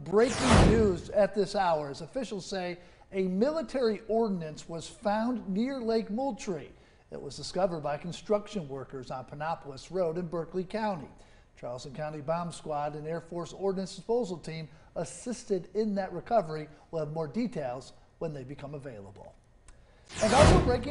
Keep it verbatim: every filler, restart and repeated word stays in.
breaking news at this hour as officials say a military ordnance was found near Lake Moultrie. It was discovered by construction workers on Panopolis Road in Berkeley County. Charleston County Bomb Squad and Air Force Ordnance Disposal Team assisted in that recovery. We'll have more details when they become available. And also breaking